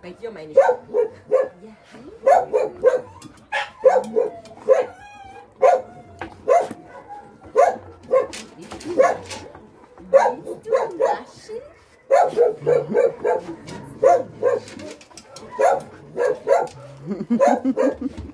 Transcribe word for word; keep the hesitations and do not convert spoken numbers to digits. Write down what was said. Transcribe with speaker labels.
Speaker 1: Bei dir meine ich. Ja, hallo. Willst du naschen? Willst du naschen? Willst du naschen?